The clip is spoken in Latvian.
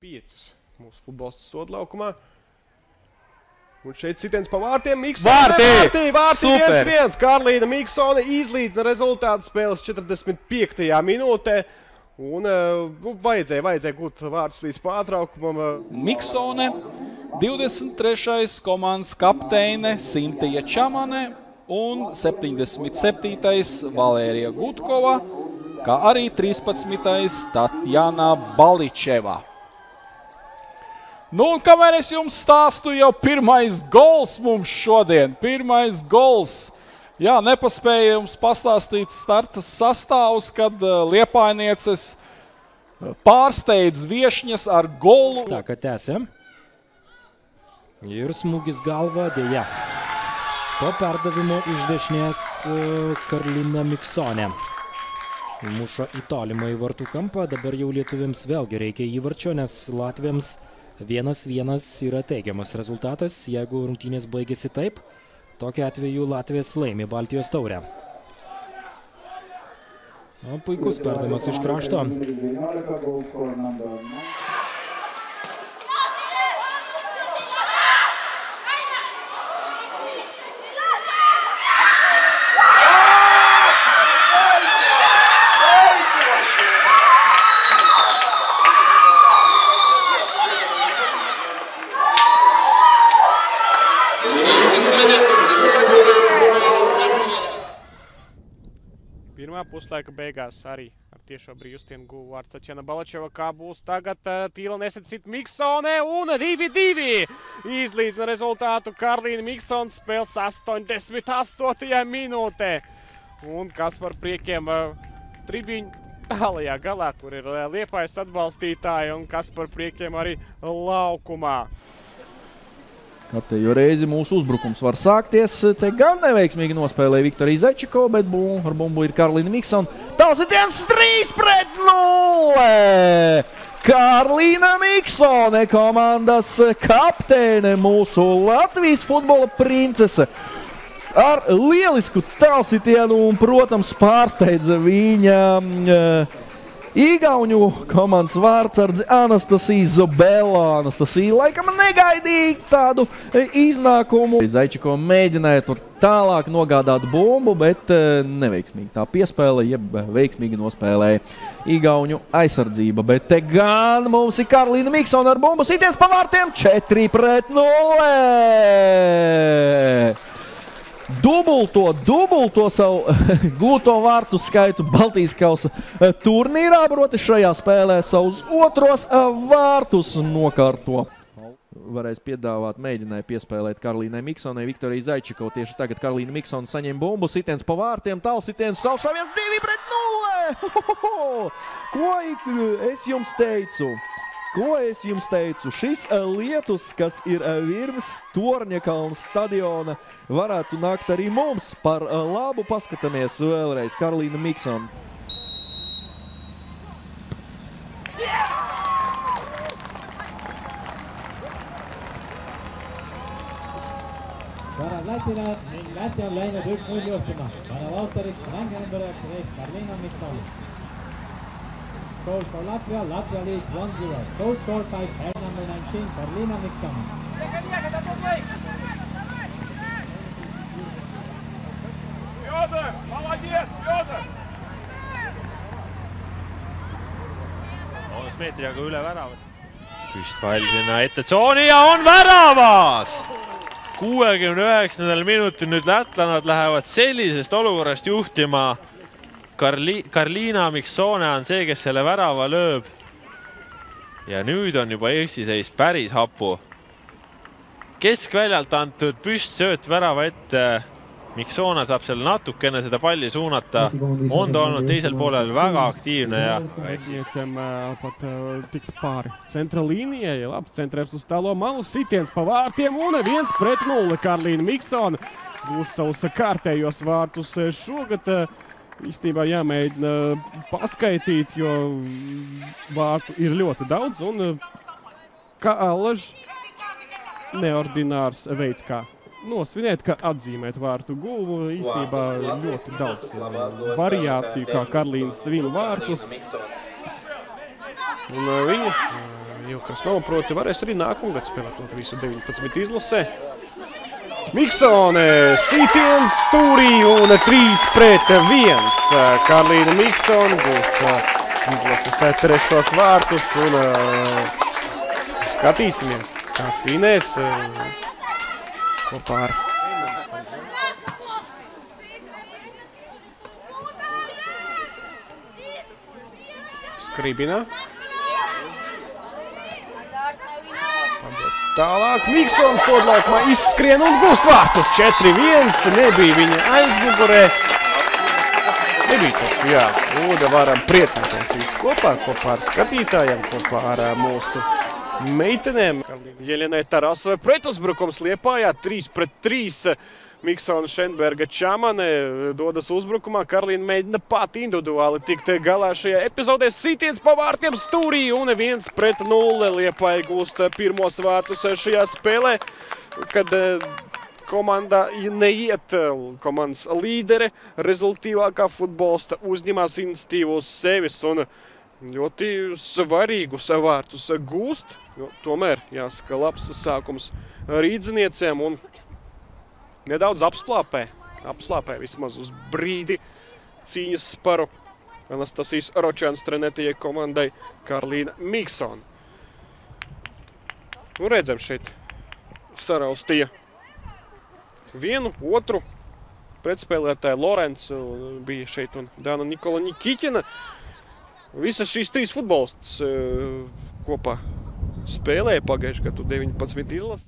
5 mūsu futbolistu sodlaukumā. Un šeit sitiens pa vārtiem. Miksone, vārti 1-1. Karlīna Miksone izlīdzina rezultātu spēles 45. minūtē. Un vajadzēja gūt vārdus līdz pārtraukumam. Miksone, 23. komandas kapteine Sintija Čamane un 77. Valērija Gutkova, kā arī 13. Tatjana Baličeva. Nu, un kamēr es jums stāstu, jau pirmais gols mums šodien. Pirmais gols. Jā, nepaspēja jums pastāstīt starta sastāvus, kad liepājnieces pārsteidz viešņas ar golu. Tā, kad tęsiam. Ir smūgis galva, dėja. Po perdavimo iš dešinės Karlīna Miksone. Muša į tolimą į vartų kampą. Dabar jau lietuviams vėlgi reikia įvarčio, nes latviams 1-1 yra teigiamas rezultatas. Jeigu rungtynės baigėsi taip, tokiu atveju Latvijas laimi Baltijos taurę. Puikus perdavimas iš krašto. Pirmā puslaika beigās arī ar tiešo brīvstienu guva vārds Tatjana Baličeva, kā būs tagad tīla nesacīt Miksone un 2-2. Izlīdzina rezultātu Karlīna Miksone spēles 88. minūtē. Un kas par priekiem tribīņu tālajā galā, kur ir Liepājas atbalstītāji, un kas par priekiem arī laukumā. Katējo reizi mūsu uzbrukums var sākties. Te gan neveiksmīgi nospēlēja Viktorija Zečiko, bet ar bumbu ir Karlīna Miksone. Tālsitiens 3-0! Karlīna Miksone, komandas kapteine, mūsu Latvijas futbola princese. Ar lielisku tālsitienu un, protams, pārsteidza viņa Igauņu komandas vārdsardzi Anastasija Zobela. Anastasija laikam negaidīja tādu iznākumu. Zaičiko mēģināja tur tālāk nogādāt bumbu, bet neveiksmīgi tā piespēle, jeb veiksmīgi nospēlēja Igauņu aizsardzība. Bet te gan mums ir Karlīna Miksone ar bumbu sitiens pa vārtiem 4-0. Dubulto savu gūto vārtu skaitu Baltijas kausa turnīrā, proti šajā spēlē savus otros vārtus nokārto. Varēs piedāvāt, mēģināja piespēlēt Karlīnai Miksonei, Viktorija Zaičiko. Tieši tagad Karlīna Miksone saņem bumbu, sitiens pa vārtiem, tālsitiens, salšāviens 2-0! Ko es jums teicu? Šis lietus, kas ir virs Torņakalna stadiona, varētu nākt arī mums par labu. Paskatāmies vēlreiz Karlīna Miksone. Varav Lätile ning Läti on läinud 1-0 juhtima. Varav autoriks mänginumber 19 Karlīna Miksone. Goal for Latvia, Latvia leads 1-0. Goal scored by player number 19, Karlīna Miksone. Фёдор, молодец, Фёdor! Meetriga üle väravat. Püstpall sinna ette tsooni ja on väravas! 69. minutil nüüd lätlannad lähevad sellisest olukorrast juhtima. Karlīna Miksone on see, kes selle värava lööb. Ja nüüd on juba Eesti seis päris hapu. Keskväljalt antud püstsööt värava ette. Miksone saab seal natukene seda palli suunata. On ta olnud teisel poolel väga aktiivne. Vētniecēm pat tikt pāri centra līnijai. Labs centrēps uz tālo malu. Sitiens pa vārtiem un 1-0. Karlīna Miksone būs savus kārtējos vārtus šogad. Īstenībā jāmēģina paskaitīt, jo vārtu ir ļoti daudz, un kā allaž neordinārs veids, kā nosvinēt, kā atzīmēt vārtu guvu. Īstenībā ļoti daudz variāciju, kā Karlīnas svin vārtus. Un viņa Jau kas nav, proti, varēs arī nākamgad spēlēt Latvijas 19 izlasē. Miksone, sitiens stūrī un 3-1. Karlīna Miksone gūst izlases trešos vārtus un skatīsimies, kā svinēs kopā ar Skribinā. Tālāk Miksone sodlaukumā izskrien un gūst vārtus 4-1. Nebija viņa aizmugurē. Nebija taču, jā. Lūda varam priecāties visu kopā ar skatītājiem, kopā ar mūsu meitenēm. Jeļenai Tarasovai pretuzbrukums Liepājā 3-3. Miksone, Šenberga, Čamane dodas uzbrukumā. Karlīna mēģina pati individuāli tikt galā šajā epizodē. Sitiens pa vārtiem stūrī un 1-0. Liepāja gūst pirmos vārtus šajā spēlē, kad komanda neiet. Komandas līdere, rezultīvākā futbolista uzņemās iniciatīvu uz sevis un ļoti svarīgus vārtus gūst. Tomēr jāsaka labs sākums rīdzniecēm un nedaudz apslāpē vismaz uz brīdi cīņas sparu Anastasijas Ročāns trenētajai komandai Karlīna Miksone. Nu, redzam šeit saraustīja vienu, otru pretspēlētāju Lorencu bija šeit un Dāna Nikola Nikiķina. Visas šīs 3 futbolistas kopā spēlēja pagājušajā gadu 19 izlases.